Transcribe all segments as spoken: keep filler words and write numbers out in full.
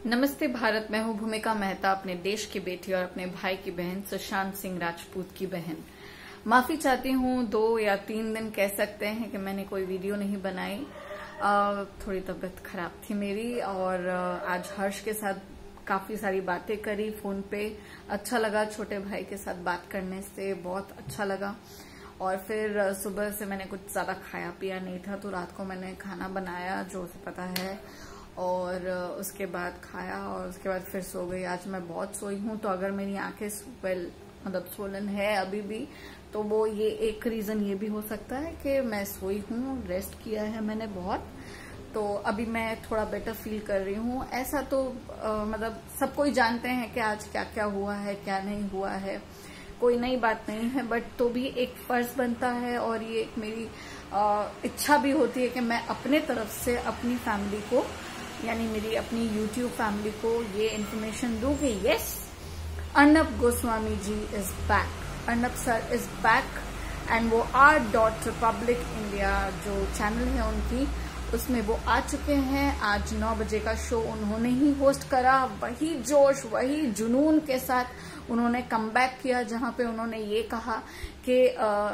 नमस्ते भारत। मैं हूं भूमिका मेहता, अपने देश की बेटी और अपने भाई की बहन सुशांत सिंह राजपूत की बहन। माफी चाहती हूं, दो या तीन दिन कह सकते हैं कि मैंने कोई वीडियो नहीं बनाई। आ, थोड़ी तबीयत खराब थी मेरी और आज हर्ष के साथ काफी सारी बातें करी फोन पे। अच्छा लगा, छोटे भाई के साथ बात करने से बहुत अच्छा लगा। और फिर सुबह से मैंने कुछ ज्यादा खाया पिया नहीं था, तो रात को मैंने खाना बनाया जो उसे पता है, और उसके बाद खाया और उसके बाद फिर सो गई। आज मैं बहुत सोई हूँ, तो अगर मेरी आंखें वेल मतलब सोलन है अभी भी, तो वो ये एक रीजन ये भी हो सकता है कि मैं सोई हूँ, रेस्ट किया है मैंने बहुत, तो अभी मैं थोड़ा बेटर फील कर रही हूँ। ऐसा तो आ, मतलब सब कोई जानते हैं कि आज क्या क्या हुआ है क्या नहीं हुआ है, कोई नई बात नहीं है, बट तो भी एक फर्ज बनता है और ये एक मेरी आ, इच्छा भी होती है कि मैं अपने तरफ से अपनी फैमिली को, यानी मेरी अपनी यूट्यूब फैमिली को ये इन्फॉर्मेशन दूं कि yes, Arnab Goswami ji is back, Arnab sir is back, and वो आर डॉट रिपब्लिक इंडिया जो चैनल है उनकी, उसमें वो आ चुके हैं। आज नौ बजे का शो उन्होंने ही होस्ट करा, वही जोश वही जुनून के साथ उन्होंने कमबैक किया, जहां पे उन्होंने ये कहा कि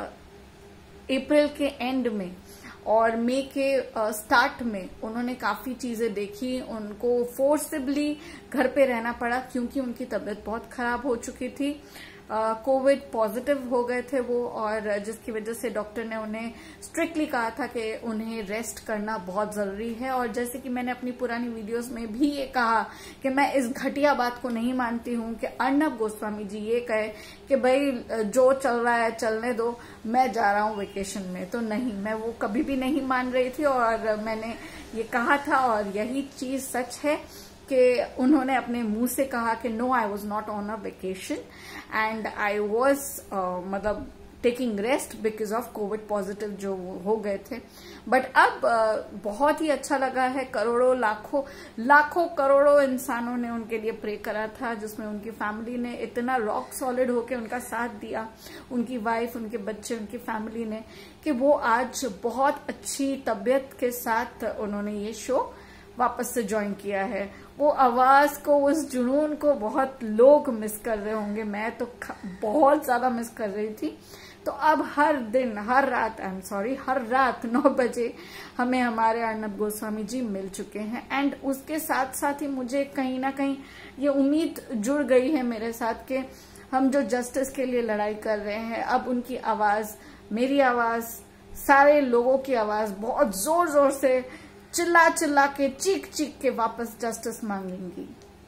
अप्रैल के एंड में और मई के स्टार्ट में उन्होंने काफी चीजें देखी, उनको फोर्सिबली घर पे रहना पड़ा क्योंकि उनकी तबीयत बहुत खराब हो चुकी थी। कोविड पॉजिटिव हो गए थे वो, और जिसकी वजह से डॉक्टर ने उन्हें स्ट्रिक्टली कहा था कि उन्हें रेस्ट करना बहुत जरूरी है। और जैसे कि मैंने अपनी पुरानी वीडियोस में भी ये कहा कि मैं इस घटिया बात को नहीं मानती हूं कि अर्नब गोस्वामी जी ये कहे कि भाई जो चल रहा है चलने दो, मैं जा रहा हूं वेकेशन में, तो नहीं, मैं वो कभी भी नहीं मान रही थी। और मैंने ये कहा था और यही चीज सच है कि उन्होंने अपने मुंह से कहा कि no, I was not on a vacation and I was मतलब taking rest because of COVID positive जो हो गए थे। बट अब uh, बहुत ही अच्छा लगा है। करोड़ों लाखों लाखों करोड़ों इंसानों ने उनके लिए प्रे करा था, जिसमें उनकी फैमिली ने इतना रॉक सॉलिड होकर उनका साथ दिया, उनकी वाइफ, उनके बच्चे, उनकी फैमिली ने, कि वो आज बहुत अच्छी तबीयत के साथ उन्होंने ये शो वापस से ज्वाइन किया है। वो आवाज को, उस जुनून को बहुत लोग मिस कर रहे होंगे, मैं तो बहुत ज्यादा मिस कर रही थी। तो अब हर दिन, हर रात, आई एम सॉरी, हर रात नौ बजे हमें हमारे अर्नब गोस्वामी जी मिल चुके हैं। एंड उसके साथ साथ ही मुझे कहीं ना कहीं ये उम्मीद जुड़ गई है मेरे साथ कि हम जो जस्टिस के लिए लड़ाई कर रहे हैं, अब उनकी आवाज, मेरी आवाज, सारे लोगों की आवाज बहुत जोर जोर से चिल्ला चिल्ला के, चीख चीख के वापस जस्टिस मांगेंगी।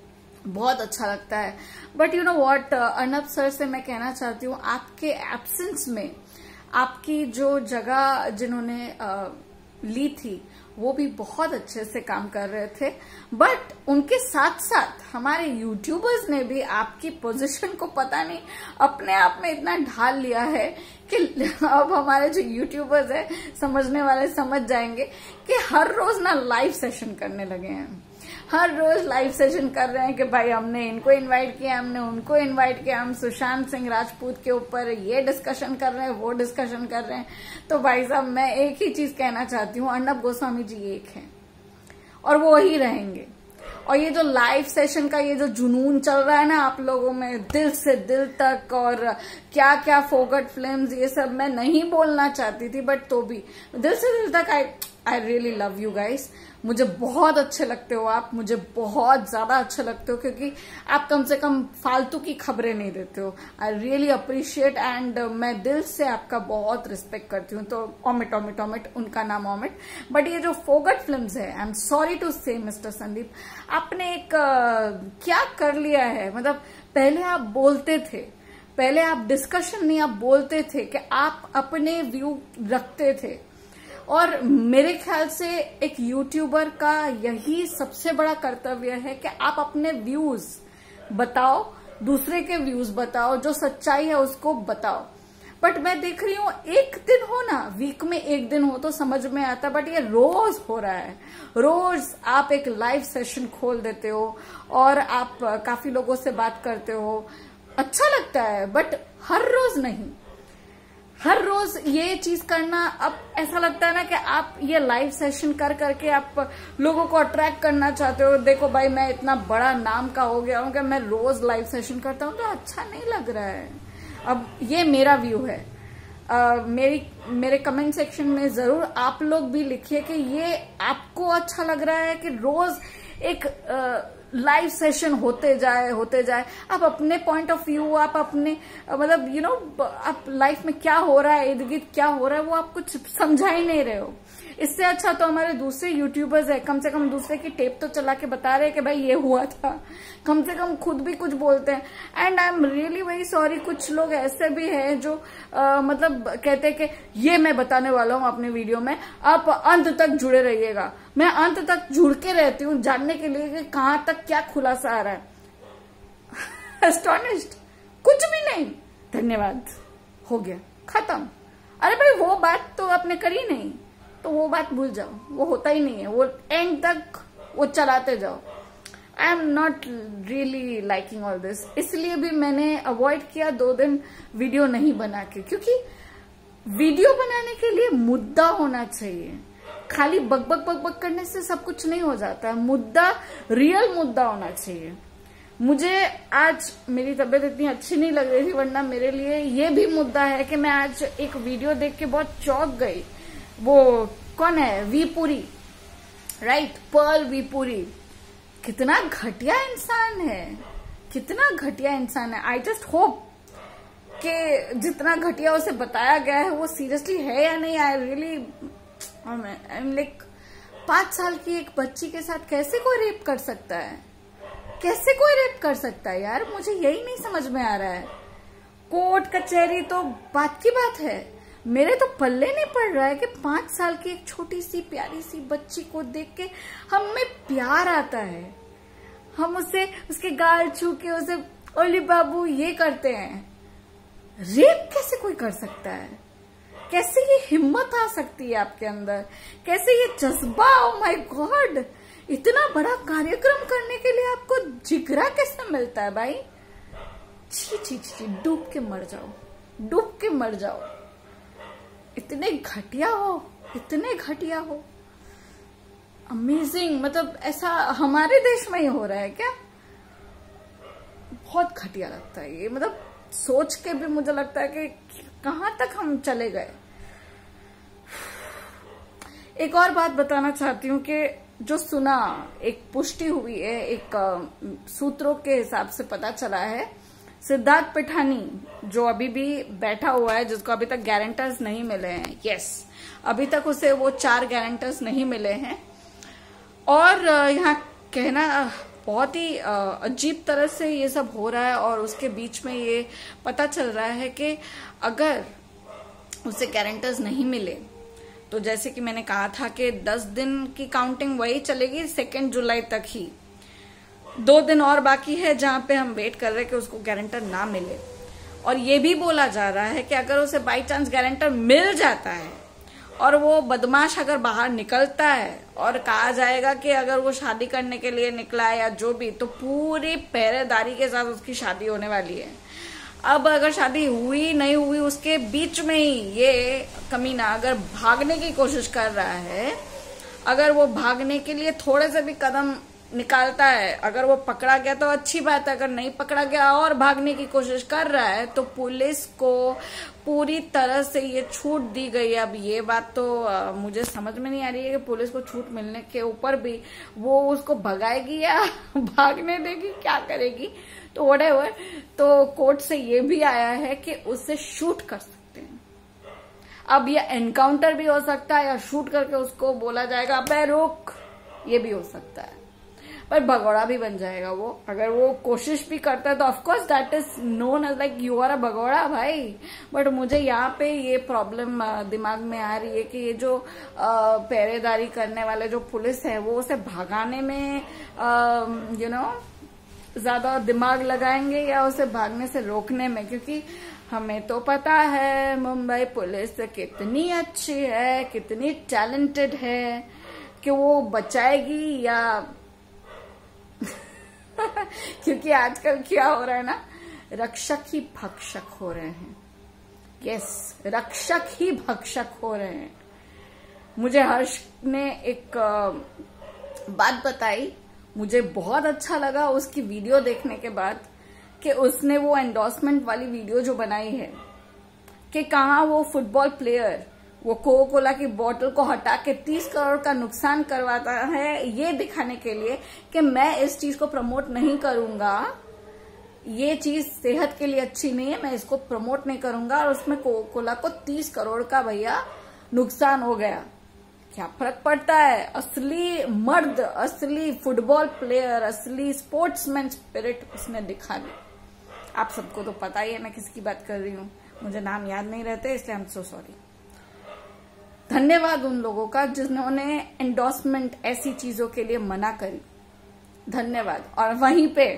बहुत अच्छा लगता है। But you know what, Arnab sir से मैं कहना चाहती हूँ, आपके एब्सेंस में आपकी जो जगह जिन्होंने uh, ली थी वो भी बहुत अच्छे से काम कर रहे थे, बट उनके साथ साथ हमारे यूट्यूबर्स ने भी आपकी पोजीशन को पता नहीं अपने आप में इतना ढाल लिया है कि अब हमारे जो यूट्यूबर्स है, समझने वाले समझ जाएंगे कि हर रोज ना लाइव सेशन करने लगे हैं। हर रोज लाइव सेशन कर रहे हैं कि भाई हमने इनको इनवाइट किया, हमने उनको इनवाइट किया, हम सुशांत सिंह राजपूत के ऊपर ये डिस्कशन कर रहे हैं, वो डिस्कशन कर रहे हैं। तो भाई साहब, मैं एक ही चीज कहना चाहती हूँ, अर्नब गोस्वामी जी एक हैं और वो वही रहेंगे। और ये जो लाइव सेशन का ये जो जुनून चल रहा है ना आप लोगों में, दिल से दिल तक, और क्या क्या फोगट फिल्म्स, ये सब मैं नहीं बोलना चाहती थी, बट तो भी दिल से दिल तक, I I really love you guys. मुझे बहुत अच्छे लगते हो आप, मुझे बहुत ज्यादा अच्छे लगते हो, क्योंकि आप कम से कम फालतू की खबरें नहीं देते हो। आई रियली अप्रिशिएट, एंड मैं दिल से आपका बहुत रिस्पेक्ट करती हूँ। तो ओमिट ओमिट ओमिट उनका नाम ओमिट, बट ये जो फोगट फिल्म्स है, I am sorry to say mister Sandeep, आपने एक uh, क्या कर लिया है। मतलब पहले आप बोलते थे, पहले आप डिस्कशन नहीं, आप बोलते थे कि आप अपने व्यू रखते थे, और मेरे ख्याल से एक यूट्यूबर का यही सबसे बड़ा कर्तव्य है कि आप अपने व्यूज बताओ, दूसरे के व्यूज बताओ, जो सच्चाई है उसको बताओ। बट मैं देख रही हूँ, एक दिन हो ना, वीक में एक दिन हो तो समझ में आता, बट ये रोज हो रहा है। रोज आप एक लाइव सेशन खोल देते हो और आप काफी लोगों से बात करते हो, अच्छा लगता है, बट हर रोज नहीं। हर रोज ये चीज करना, अब ऐसा लगता है ना कि आप ये लाइव सेशन कर करके आप लोगों को अट्रैक्ट करना चाहते हो। देखो भाई, मैं इतना बड़ा नाम का हो गया हूं कि मैं रोज लाइव सेशन करता हूं, तो अच्छा नहीं लग रहा है। अब ये मेरा व्यू है। Uh, मेरी मेरे कमेंट सेक्शन में जरूर आप लोग भी लिखिए कि ये आपको अच्छा लग रहा है कि रोज एक लाइव uh, सेशन होते जाए होते जाए। आप अपने पॉइंट ऑफ व्यू, आप अपने uh, मतलब यू नो आप लाइफ में क्या हो रहा है, इर्द गिर्द क्या हो रहा है, वो आप कुछ समझा ही नहीं रहे हो। इससे अच्छा तो हमारे दूसरे यूट्यूबर्स है, कम से कम दूसरे की टेप तो चला के बता रहे हैं कि भाई ये हुआ था, कम से कम खुद भी कुछ बोलते हैं। And I am really very sorry, कुछ लोग ऐसे भी हैं जो आ, मतलब कहते हैं कि ये मैं बताने वाला हूं अपने वीडियो में, आप अंत तक जुड़े रहिएगा। मैं अंत तक जुड़ के रहती हूँ जानने के लिए कि कहां तक क्या खुलासा आ रहा है। एस्टोनिश्ड, कुछ भी नहीं, धन्यवाद, हो गया, खत्म। अरे भाई वो बात तो आपने करी नहीं, तो वो बात भूल जाओ, वो होता ही नहीं है, वो एंड तक वो चलाते जाओ। I am not really liking all this, इसलिए भी मैंने अवॉइड किया दो दिन वीडियो नहीं बना के, क्योंकि वीडियो बनाने के लिए मुद्दा होना चाहिए। खाली बक बक बक बक करने से सब कुछ नहीं हो जाता है, मुद्दा, रियल मुद्दा होना चाहिए। मुझे आज मेरी तबीयत इतनी अच्छी नहीं लग रही थी, वरना मेरे लिए ये भी मुद्दा है कि मैं आज एक वीडियो देख के बहुत चौंक गई। वो कौन है, वीपुरी, राइट, पर्ल वीपुरी, कितना घटिया इंसान है, कितना घटिया इंसान है। आई जस्ट होप कि जितना घटिया उसे बताया गया है वो सीरियसली है या नहीं। I really I am like, पांच साल की एक बच्ची के साथ कैसे कोई रेप कर सकता है, कैसे कोई रेप कर सकता है यार, मुझे यही नहीं समझ में आ रहा है। कोर्ट कचहरी तो बात की बात है, मेरे तो पल्ले नहीं पड़ रहा है कि पांच साल की एक छोटी सी प्यारी सी बच्ची को देख के हमें प्यार आता है, हम उसे उसके गाल छू के उसे ओली बाबू ये करते हैं। रेप कैसे कोई कर सकता है, कैसे ये हिम्मत आ सकती है आपके अंदर, कैसे ये जज्बा, ओ माय गॉड, इतना बड़ा कार्यक्रम करने के लिए आपको जिगरा कैसे मिलता है भाई। छी छी छी, डूब के मर जाओ, डूब के मर जाओ, इतने घटिया हो, इतने घटिया हो, अमेजिंग। मतलब ऐसा हमारे देश में ही हो रहा है क्या, बहुत घटिया लगता है ये। मतलब सोच के भी मुझे लगता है कि कहां तक हम चले गए। एक और बात बताना चाहती हूँ कि जो सुना, एक पुष्टि हुई है, एक सूत्रों के हिसाब से पता चला है, सिद्धार्थ पिठानी जो अभी भी बैठा हुआ है, जिसको अभी तक गारंटर्स नहीं मिले हैं, यस, अभी तक उसे वो चार गारंटर्स नहीं मिले हैं। और यहाँ कहना बहुत ही अजीब तरह से ये सब हो रहा है, और उसके बीच में ये पता चल रहा है कि अगर उसे गारंटर्स नहीं मिले तो जैसे कि मैंने कहा था कि दस दिन की काउंटिंग वही चलेगी, सेकेंड जुलाई तक ही। दो दिन और बाकी है जहां पे हम वेट कर रहे हैं कि उसको गारंटर ना मिले। और ये भी बोला जा रहा है कि अगर उसे बाई चांस गारंटर मिल जाता है और वो बदमाश अगर बाहर निकलता है और कहा जाएगा कि अगर वो शादी करने के लिए निकला है या जो भी, तो पूरी पहरेदारी के साथ उसकी शादी होने वाली है। अब अगर शादी हुई नहीं हुई, उसके बीच में ही ये कमीना अगर भागने की कोशिश कर रहा है, अगर वो भागने के लिए थोड़े से भी कदम निकालता है, अगर वो पकड़ा गया तो अच्छी बात है, अगर नहीं पकड़ा गया और भागने की कोशिश कर रहा है तो पुलिस को पूरी तरह से ये छूट दी गई। अब ये बात तो आ, मुझे समझ में नहीं आ रही है कि पुलिस को छूट मिलने के ऊपर भी वो उसको भगाएगी या भागने देगी, क्या करेगी, तो व्हाटएवर। तो कोर्ट से ये भी आया है कि उसे शूट कर सकते हैं। अब ये एनकाउंटर भी हो सकता है या शूट करके उसको बोला जाएगा अबे रुक, ये भी हो सकता है, पर भगोड़ा भी बन जाएगा वो। अगर वो कोशिश भी करता है तो of course that is known as like you are a भगोड़ा भाई। बट मुझे यहाँ पे ये प्रॉब्लम दिमाग में आ रही है कि ये जो पहरेदारी करने वाले जो पुलिस है वो उसे भगाने में यू नो ज्यादा दिमाग लगाएंगे या उसे भागने से रोकने में, क्योंकि हमें तो पता है मुंबई पुलिस कितनी अच्छी है, कितनी टैलेंटेड है कि वो बचाएगी या क्योंकि आजकल क्या हो रहा है ना, रक्षक ही भक्षक हो रहे हैं। यस, रक्षक ही भक्षक हो रहे हैं। मुझे हर्ष ने एक बात बताई, मुझे बहुत अच्छा लगा उसकी वीडियो देखने के बाद, कि उसने वो एंडोर्समेंट वाली वीडियो जो बनाई है कि कहाँ वो फुटबॉल प्लेयर वो कोको कोला की बोतल को हटा के तीस करोड़ का नुकसान करवाता है, ये दिखाने के लिए कि मैं इस चीज को प्रमोट नहीं करूंगा, ये चीज सेहत के लिए अच्छी नहीं है, मैं इसको प्रमोट नहीं करूंगा। और उसमें कोको कोला को तीस करोड़ का भैया नुकसान हो गया। क्या फर्क पड़ता है? असली मर्द, असली फुटबॉल प्लेयर, असली स्पोर्ट्समैन स्पिरिट उसने दिखा दी। आप सबको तो पता ही है मैं किसकी बात कर रही हूँ, मुझे नाम याद नहीं रहते, इसलिए आई एम सो सॉरी। धन्यवाद उन लोगों का जिन्होंने एंडोर्समेंट ऐसी चीजों के लिए मना करी, धन्यवाद। और वहीं पे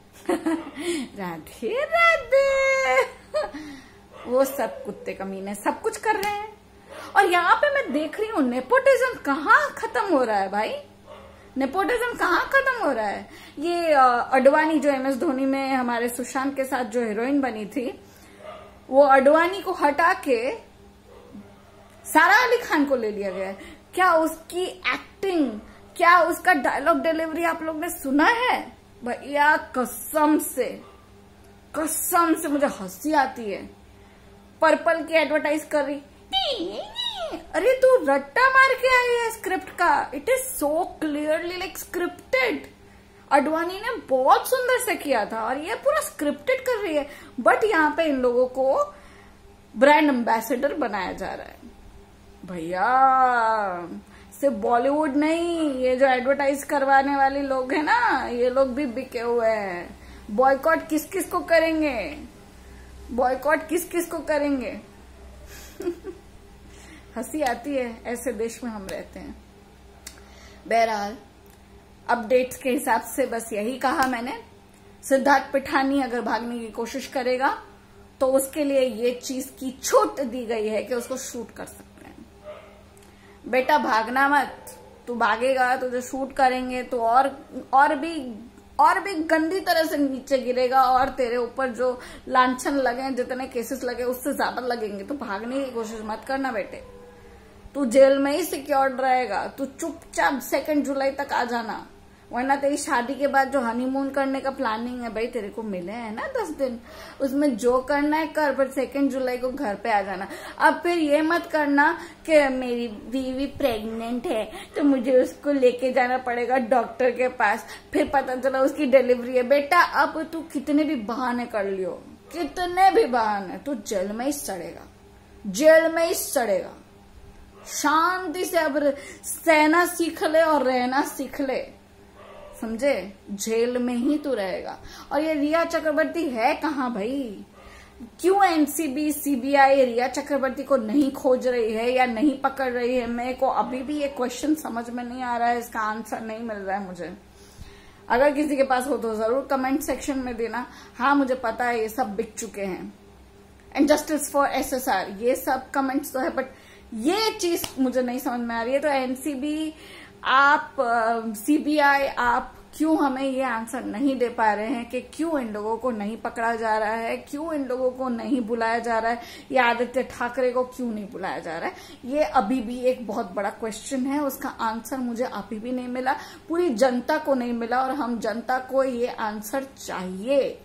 राधे राधे वो सब कुत्ते कमीने सब कुछ कर रहे हैं। और यहाँ पे मैं देख रही हूँ नेपोटिज्म कहाँ खत्म हो रहा है भाई, नेपोटिज्म कहाँ खत्म हो रहा है। ये अडवाणी जो एम एस धोनी में हमारे सुशांत के साथ जो हीरोइन बनी थी, वो अडवाणी को हटा के सारा अली खान को ले लिया गया है। क्या उसकी एक्टिंग, क्या उसका डायलॉग डिलीवरी आप लोग ने सुना है भैया? कसम से कसम से मुझे हंसी आती है। पर्पल की एडवर्टाइज कर रही, अरे तू रट्टा मार के आई है स्क्रिप्ट का, it is so clearly like scripted. Advani ने बहुत सुंदर से किया था और ये पूरा स्क्रिप्टेड कर रही है, बट यहाँ पे इन लोगों को ब्रांड एम्बेसडर बनाया जा रहा है। भैया सिर्फ बॉलीवुड नहीं, ये जो एडवर्टाइज करवाने वाले लोग हैं ना, ये लोग भी बिके हुए हैं। बॉयकॉट किस किस को करेंगे, बॉयकॉट किस किस को करेंगे? हंसी आती है, ऐसे देश में हम रहते हैं। बहरहाल अपडेट्स के हिसाब से बस यही कहा मैंने। सिद्धार्थ पिठानी अगर भागने की कोशिश करेगा तो उसके लिए ये चीज की छूट दी गई है कि उसको शूट कर सकते हैं। बेटा भागना मत, तू भागेगा तुझे शूट करेंगे तो और और भी और भी गंदी तरह से नीचे गिरेगा, और तेरे ऊपर जो लांछन लगे, जितने केसेस लगे उससे ज्यादा लगेंगे। तो भागने की कोशिश मत करना बेटे, तू जेल में ही सिक्योर्ड रहेगा। तू चुपचाप सेकंड जुलाई तक आ जाना, वरना तेरी शादी के बाद जो हनीमून करने का प्लानिंग है भाई, तेरे को मिले हैं ना दस दिन, उसमें जो करना है कर, पर सेकंड जुलाई को घर पे आ जाना। अब फिर ये मत करना कि मेरी बीवी प्रेग्नेंट है तो मुझे उसको लेके जाना पड़ेगा डॉक्टर के पास, फिर पता चला उसकी डिलीवरी है। बेटा अब तू कितने भी बहाने कर लियो, कितने भी बहाने, तू जेल में ही सड़ेगा, जेल में ही सड़ेगा। शांति से अब सहना सीख ले और रहना सीख ले, समझे? जेल में ही तू रहेगा। और ये रिया चक्रवर्ती है कहाँ भाई? क्यों एनसीबी सीबीआई रिया चक्रवर्ती को नहीं खोज रही है या नहीं पकड़ रही है? मेरे को अभी भी ये क्वेश्चन समझ में नहीं आ रहा है, इसका आंसर नहीं मिल रहा है मुझे। अगर किसी के पास हो तो जरूर कमेंट सेक्शन में देना। हाँ मुझे पता है ये सब बिक चुके हैं, एंड जस्टिस फॉर एसएसआर, ये सब कमेंट्स तो है, बट ये चीज मुझे नहीं समझ में आ रही है। तो एनसीबी आप, सीबीआई आप क्यों हमें ये आंसर नहीं दे पा रहे हैं कि क्यों इन लोगों को नहीं पकड़ा जा रहा है, क्यों इन लोगों को नहीं बुलाया जा रहा है, या आदित्य ठाकरे को क्यों नहीं बुलाया जा रहा है? ये अभी भी एक बहुत बड़ा क्वेश्चन है, उसका आंसर मुझे अभी भी नहीं मिला, पूरी जनता को नहीं मिला, और हम जनता को ये आंसर चाहिए,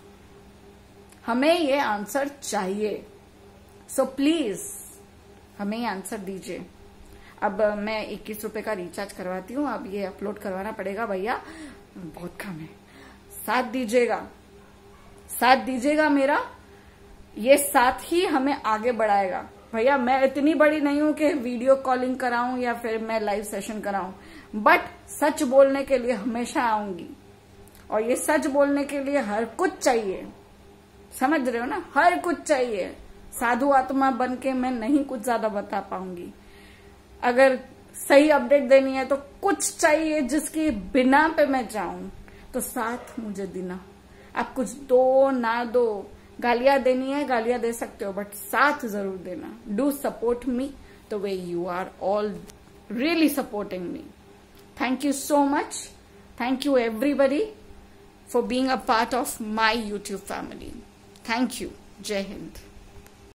हमें ये आंसर चाहिए। सो प्लीज हमें ये आंसर दीजिए। अब मैं इक्कीस रुपए का रिचार्ज करवाती हूँ, अब ये अपलोड करवाना पड़ेगा भैया, बहुत कम है। साथ दीजिएगा, साथ दीजिएगा मेरा, ये साथ ही हमें आगे बढ़ाएगा। भैया मैं इतनी बड़ी नहीं हूं कि वीडियो कॉलिंग कराऊं या फिर मैं लाइव सेशन कराऊं, बट सच बोलने के लिए हमेशा आऊंगी, और ये सच बोलने के लिए हर कुछ चाहिए, समझ रहे हो ना? हर कुछ चाहिए। साधु आत्मा बन के मैं नहीं कुछ ज्यादा बता पाऊंगी। अगर सही अपडेट देनी है तो कुछ चाहिए जिसकी बिना पे मैं जाऊं, तो साथ मुझे देना। आप कुछ दो ना दो, गालियां देनी है गालियां दे सकते हो, बट साथ जरूर देना। Do support me the way you are all really supporting me. Thank you so much, thank you everybody for being a part of my YouTube family. Thank you. जय हिंद।